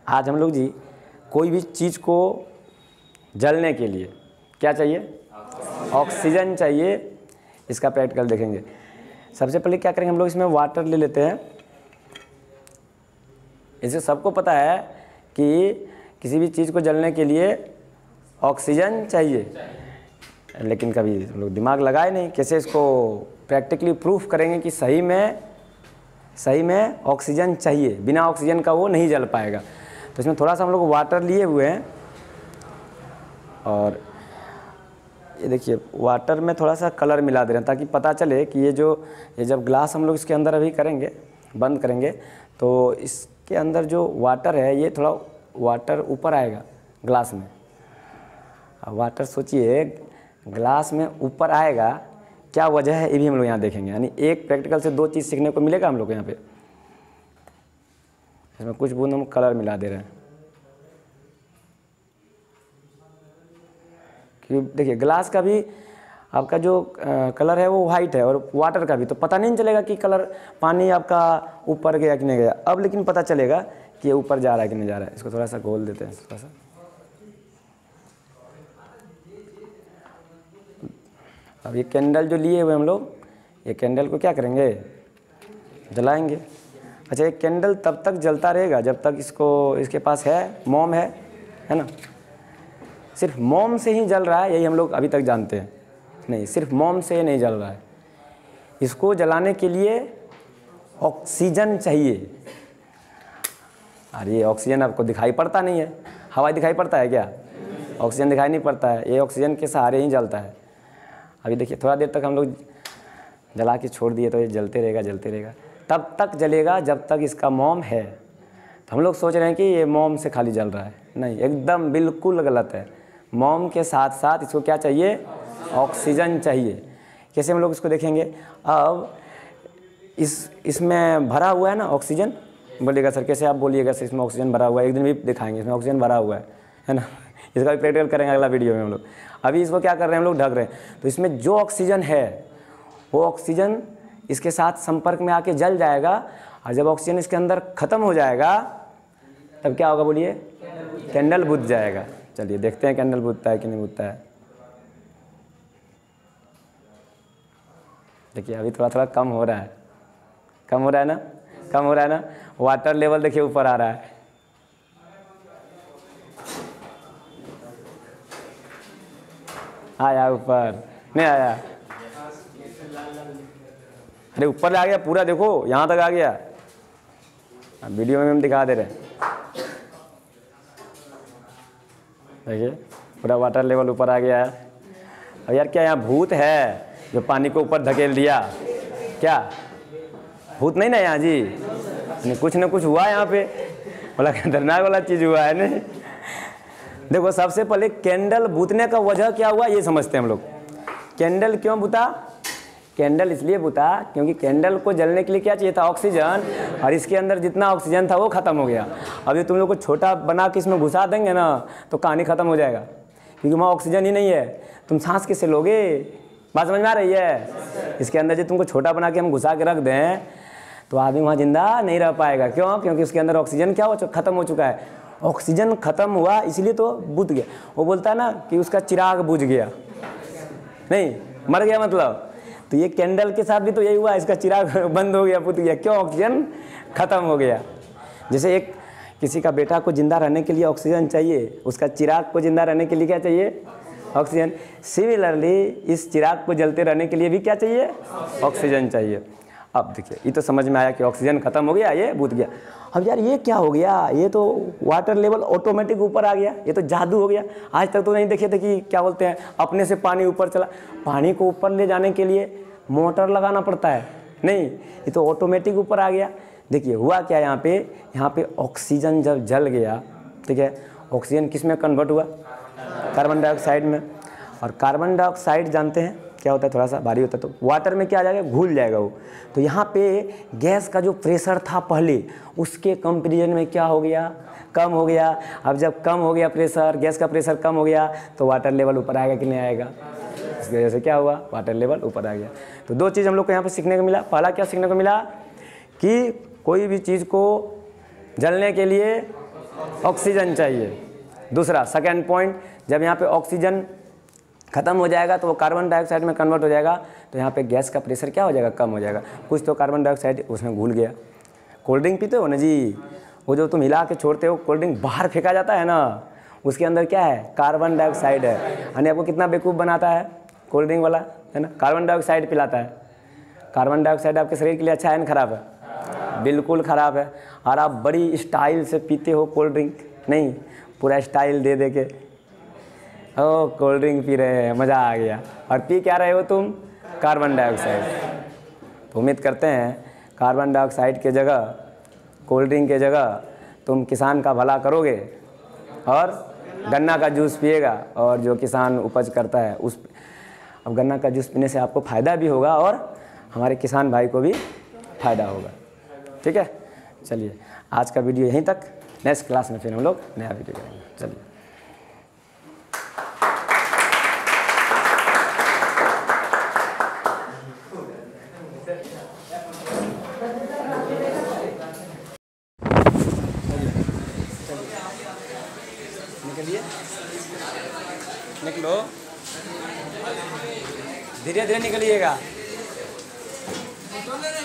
आज हम लोग जी कोई भी चीज़ को जलने के लिए क्या चाहिए? ऑक्सीजन चाहिए। इसका प्रैक्टिकल देखेंगे। सबसे पहले क्या करेंगे हम लोग, इसमें वाटर ले लेते हैं। इसे सबको पता है कि किसी भी चीज़ को जलने के लिए ऑक्सीजन चाहिए, लेकिन कभी हम लोग दिमाग लगाए नहीं कैसे इसको प्रैक्टिकली प्रूफ करेंगे कि सही में ऑक्सीजन चाहिए, बिना ऑक्सीजन का वो नहीं जल पाएगा। तो इसमें थोड़ा सा हम लोग वाटर लिए हुए हैं और ये देखिए वाटर में थोड़ा सा कलर मिला दे रहे हैं ताकि पता चले कि ये जब ग्लास हम लोग इसके अंदर अभी करेंगे, बंद करेंगे, तो इसके अंदर जो वाटर है ये थोड़ा वाटर ऊपर आएगा ग्लास में। अब वाटर सोचिए ग्लास में ऊपर आएगा, क्या वजह है ये भी हम लोग यहाँ देखेंगे। यानी एक प्रैक्टिकल से दो चीज़ सीखने को मिलेगा हम लोग को यहाँ पे। इसमें कुछ बूंद हम कलर मिला दे रहे हैं कि देखिए ग्लास का भी आपका जो कलर है वो वाइट है और वाटर का भी, तो पता नहीं चलेगा कि कलर पानी आपका ऊपर गया कि नहीं गया। अब लेकिन पता चलेगा कि ये ऊपर जा रहा है कि नहीं जा रहा है। इसको थोड़ा सा घोल देते हैं थोड़ा सा। अब ये कैंडल जो लिए हुए हम लोग, ये कैंडल को क्या करेंगे? जलाएंगे। अच्छा, ये कैंडल तब तक जलता रहेगा जब तक इसके पास है मोम है ना। सिर्फ मोम से ही जल रहा है यही हम लोग अभी तक जानते हैं। नहीं, सिर्फ मोम से नहीं जल रहा है, इसको जलाने के लिए ऑक्सीजन चाहिए। अरे ये ऑक्सीजन आपको दिखाई पड़ता नहीं है, हवा दिखाई पड़ता है क्या? ऑक्सीजन दिखाई नहीं पड़ता है, ये ऑक्सीजन के सहारे ही जलता है। अभी देखिए थोड़ा देर तक हम लोग जला के छोड़ दिए तो ये जलते रहेगा, तब तक जलेगा जब तक इसका मोम है। तो हम लोग सोच रहे हैं कि ये मोम से खाली जल रहा है, नहीं, एकदम बिल्कुल गलत है। मोम के साथ साथ इसको क्या चाहिए? ऑक्सीजन चाहिए। कैसे हम लोग इसको देखेंगे? अब इसमें भरा हुआ है ना ऑक्सीजन। बोलिएगा सर कैसे? आप बोलिएगा सर इसमें ऑक्सीजन भरा हुआ है, एक दिन भी दिखाएंगे इसमें ऑक्सीजन भरा हुआ है ना। इसका भी प्रैक्टिकल करेंगे अगला वीडियो में हम लोग। अभी इसको क्या कर रहे हैं हम लोग? ढक रहे हैं। तो इसमें जो ऑक्सीजन है वो ऑक्सीजन इसके साथ संपर्क में आके जल जाएगा, और जब ऑक्सीजन इसके अंदर ख़त्म हो जाएगा तब क्या होगा बोलिए? कैंडल बुझ जाएगा। चलिए देखते हैं कैंडल बुझता है कि नहीं बुझता है। देखिए अभी थोड़ा थोड़ा कम हो रहा है ना। वाटर लेवल देखिए ऊपर आ रहा है। आया ऊपर? नहीं आया? अरे ऊपर आ गया पूरा, देखो यहाँ तक आ गया। वीडियो में हम दिखा दे रहे हैं, देखिए पूरा वाटर लेवल ऊपर आ गया है। अब यार क्या यहाँ भूत है जो पानी को ऊपर धकेल दिया? क्या भूत नहीं ना यहाँ जी? नहीं, कुछ ना कुछ हुआ यहाँ पे, बोला खतरनाक वाला चीज़ हुआ है। नहीं देखो, सबसे पहले कैंडल बुझने का वजह क्या हुआ ये समझते हैं हम लोग। कैंडल क्यों बुझा? कैंडल इसलिए बुझा क्योंकि कैंडल को जलने के लिए क्या चाहिए था? ऑक्सीजन, और इसके अंदर जितना ऑक्सीजन था वो ख़त्म हो गया। अब ये तुम लोग को छोटा बना के इसमें घुसा देंगे ना तो कहानी ख़त्म हो जाएगा, क्योंकि वहाँ ऑक्सीजन ही नहीं है। तुम सांस किससे लोगे? बात समझ में आ रही है? इसके अंदर जो तुमको छोटा बना के हम घुसा के रख दें तो आदमी वहाँ जिंदा नहीं रह पाएगा। क्यों? क्योंकि उसके अंदर ऑक्सीजन क्या हो ख़त्म हो चुका है। ऑक्सीजन ख़त्म हुआ इसलिए तो बुझ गया। वो बोलता है ना कि उसका चिराग बुझ गया, नहीं मर गया मतलब। तो ये कैंडल के साथ भी तो यही हुआ, इसका चिराग बंद हो गया, बुझ गया। क्यों? ऑक्सीजन ख़त्म हो गया। जैसे एक किसी का बेटा को ज़िंदा रहने के लिए ऑक्सीजन चाहिए, उसका चिराग को ज़िंदा रहने के लिए क्या चाहिए? ऑक्सीजन। सिमिलरली इस चिराग को जलते रहने के लिए भी क्या चाहिए? ऑक्सीजन चाहिए। अब देखिए ये तो समझ में आया कि ऑक्सीजन ख़त्म हो गया, ये बुझ गया। अब यार ये क्या हो गया? ये तो वाटर लेवल ऑटोमेटिक ऊपर आ गया, ये तो जादू हो गया। आज तक तो नहीं देखे थे कि क्या बोलते हैं अपने से पानी ऊपर चला। पानी को ऊपर ले जाने के लिए मोटर लगाना पड़ता है, नहीं, ये तो ऑटोमेटिक ऊपर आ गया। देखिए हुआ क्या यहाँ पे ऑक्सीजन जब जल गया, ठीक है, ऑक्सीजन किस में कन्वर्ट हुआ? कार्बन डाइऑक्साइड में। और कार्बन डाइऑक्साइड जानते हैं क्या होता है? थोड़ा सा भारी होता है, तो वाटर में क्या आ जाएगा? घुल जाएगा वो। तो यहाँ पे गैस का जो प्रेशर था पहले, उसके कंपेरिजन में क्या हो गया? कम हो गया। अब जब कम हो गया प्रेशर, गैस का प्रेशर कम हो गया, तो वाटर लेवल ऊपर आएगा कि नहीं आएगा? इसकी वजह से क्या हुआ? वाटर लेवल ऊपर आ गया। तो दो चीज़ हम लोग को यहाँ पे सीखने को मिला। पहला क्या सीखने को मिला कि कोई भी चीज़ को जलने के लिए ऑक्सीजन चाहिए। दूसरा सेकेंड पॉइंट, जब यहाँ पे ऑक्सीजन ख़त्म हो जाएगा तो वो कार्बन डाइऑक्साइड में कन्वर्ट हो जाएगा, तो यहाँ पे गैस का प्रेशर क्या हो जाएगा, कम हो जाएगा। कुछ तो कार्बन डाइऑक्साइड उसमें घुल गया। कोल्ड ड्रिंक पीते हो ना जी, वो जो तुम हिला के छोड़ते हो कोल्ड ड्रिंक बाहर फेंका जाता है ना, उसके अंदर क्या है, कार्बन डाइऑक्साइड है। यानी आपको कितना बेवकूफ़ बनाता है कोल्ड ड्रिंक वाला, है ना, कार्बन डाइऑक्साइड पिलाता है। कार्बन डाइऑक्साइड आपके शरीर के लिए अच्छा है ना खराब है? बिल्कुल ख़राब है। और आप बड़ी स्टाइल से पीते हो कोल्ड ड्रिंक, नहीं पूरा स्टाइल दे दे के ओ कोल्ड ड्रिंक पी रहे हैं, मज़ा आ गया, और पी क्या रहे हो तुम, कार्बन डाइऑक्साइड। तो उम्मीद करते हैं कार्बन डाइऑक्साइड के जगह, कोल्ड ड्रिंक के जगह तुम किसान का भला करोगे और गन्ना का जूस पिएगा। और जो किसान उपज करता है उस, अब गन्ना का जूस पीने से आपको फ़ायदा भी होगा और हमारे किसान भाई को भी फ़ायदा होगा। ठीक है, चलिए आज का वीडियो यहीं तक। नेक्स्ट क्लास में फिर हम लोग नया वीडियो करेंगे। चलिए। निकलिए, निकलो, धीरे धीरे निकलिएगा।